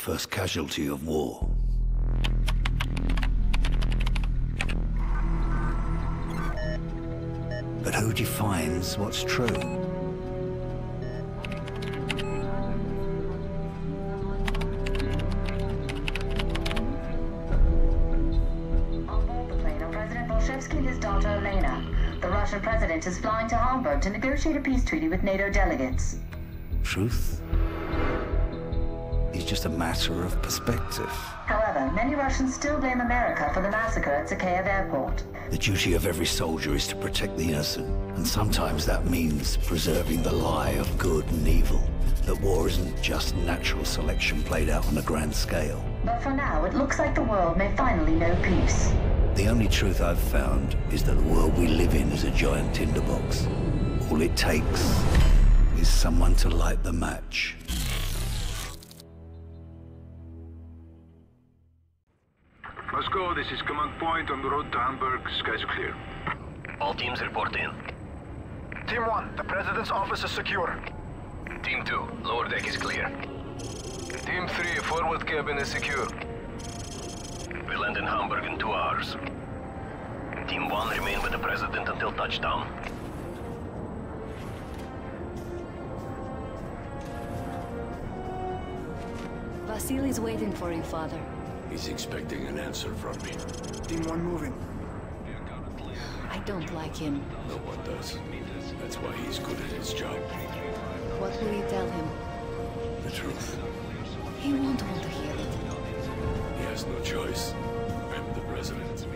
first casualty of war. But who defines what's true? The Russian president is flying to Hamburg to negotiate a peace treaty with NATO delegates. Truth is just a matter of perspective. However, many Russians still blame America for the massacre at Zakhaev Airport. The duty of every soldier is to protect the innocent, and sometimes that means preserving the lie of good and evil. That war isn't just natural selection played out on a grand scale. But for now, it looks like the world may finally know peace. The only truth I've found is that the world we live in is a giant tinderbox. All it takes is someone to light the match. Moscow, this is command point on the road to Hamburg. Skies are clear. All teams report in. Team 1, the President's office is secure. Team 2, lower deck is clear. Team 3, forward cabin is secure. We land in Hamburg in 2 hours. Team 1 remain with the President until touchdown. Vasily's waiting for you, Father. He's expecting an answer from me. Team 1 moving. I don't like him. No one does. That's why he's good at his job. What will you tell him? The truth. He won't want to hear it. He has no choice. I'm the President.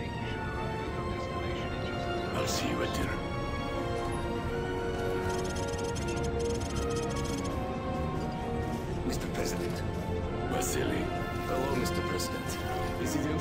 I'll see you at dinner. Mr. President. Vasily. Hello, Mr. President. President.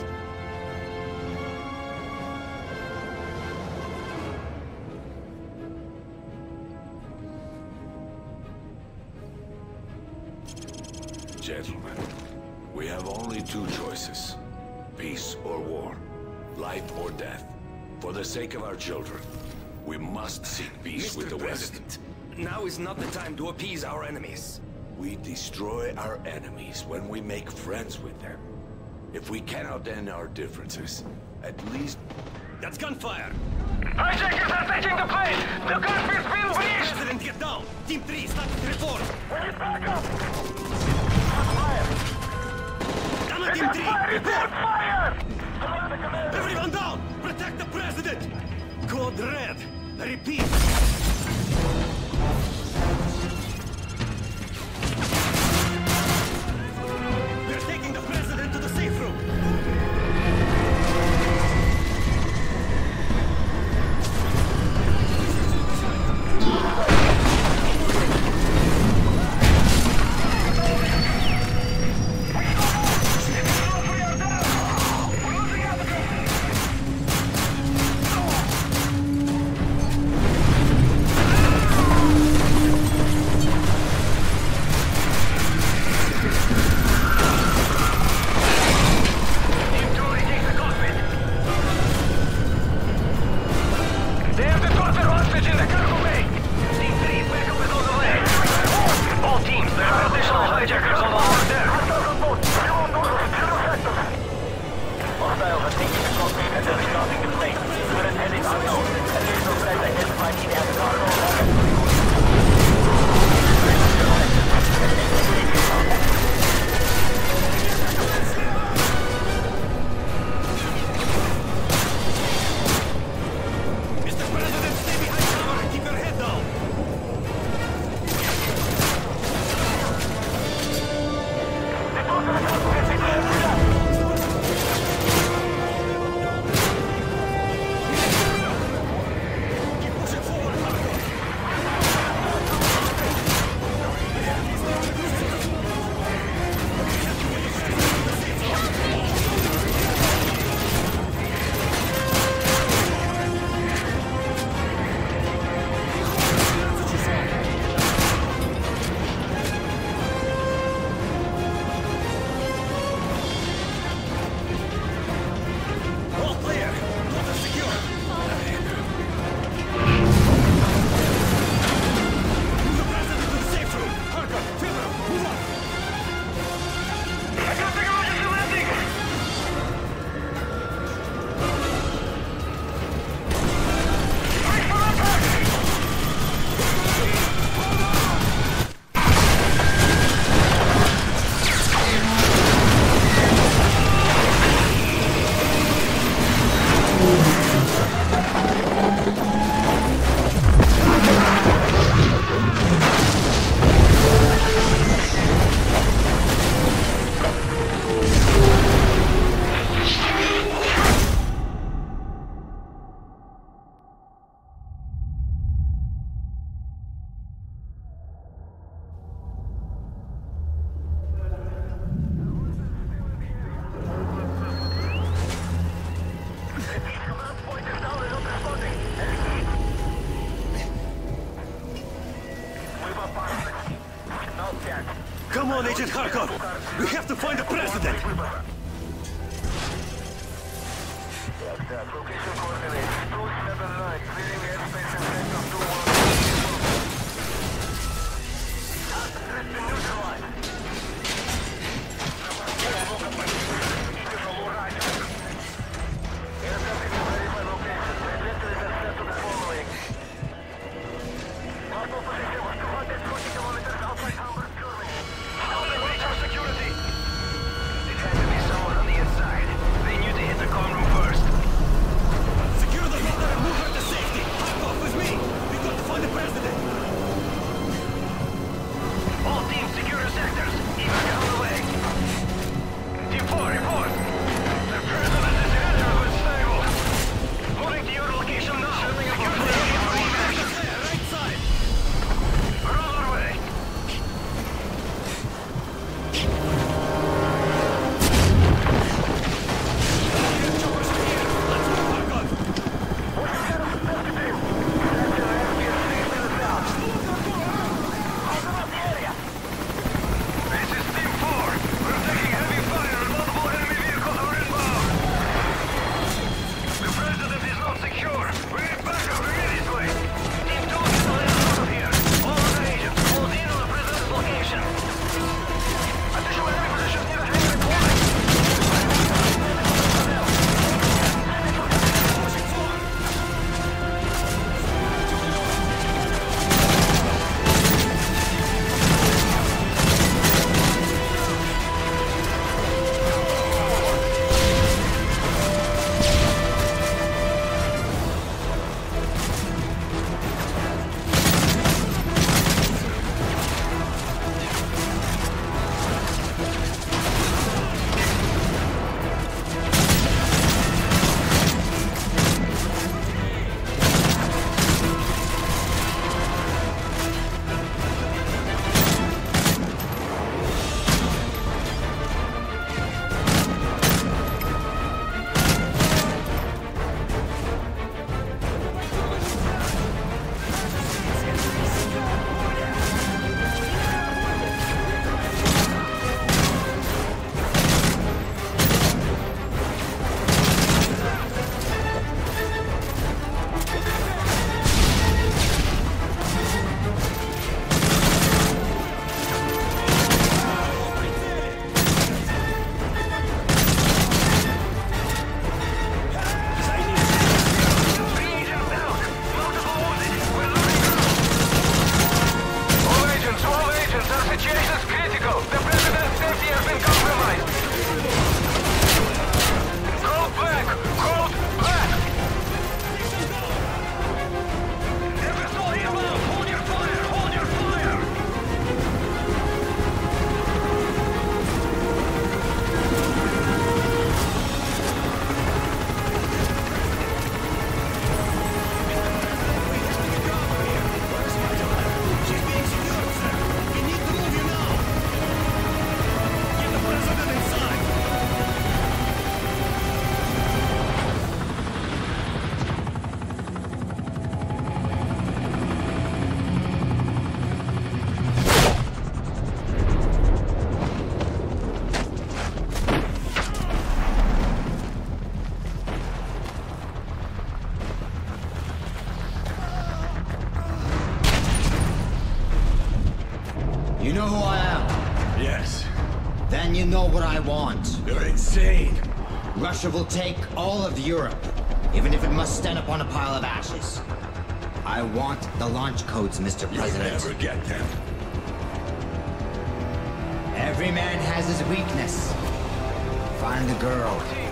Gentlemen, we have only 2 choices. Peace or war. Life or death. For the sake of our children, we must seek peace with the President, West. now is not the time to appease our enemies. We destroy our enemies when we make friends with them. If we cannot end our differences, at least... That's gunfire! Hijackers are taking the plane! The cockpit's been breached! President, get down! Team 3, start the report! We need backup! Down on Team 3, report! Fire! Everyone down! Protect the President! Code Red! I repeat! We're taking the President to the safe room! Come on, Agent Kharkov! We have to find the president! Location coordinates 279, clearing airspace in sector 21. Threat been neutralized. Aircraft is ready by location. Trajectories are set to the following. Multiple position was 240 kilometers outside Hamburg, Germany. How do they reach our security? It had to be someone on the inside. They knew to hit the comm room first. Secure the ladder and move her to safety! Kharkov, with me! We got to find the president! All teams secure your sectors. Evac on the way. Team 4, report. The president is injured but stable. Moving to your location now. Secure the area for evac. Right side! We're on our way. Choppers are here! Let's move, Kharkov! What's the status of Delta Team? Sector airspace 6 minutes out. Open up the area. This is Team 4. We're taking heavy fire and multiple enemy vehicles are inbound. The president is not secure. We need backup immediately. Team 2 is the last out of here. All of the agents, hold in on the president's location. Additional enemy positions near the hangar deployed. You know who I am? Yes. Then you know what I want. You're insane! Russia will take all of Europe, even if it must stand upon a pile of ashes. I want the launch codes, Mr. President. You'll never get them. Every man has his weakness. Find the girl.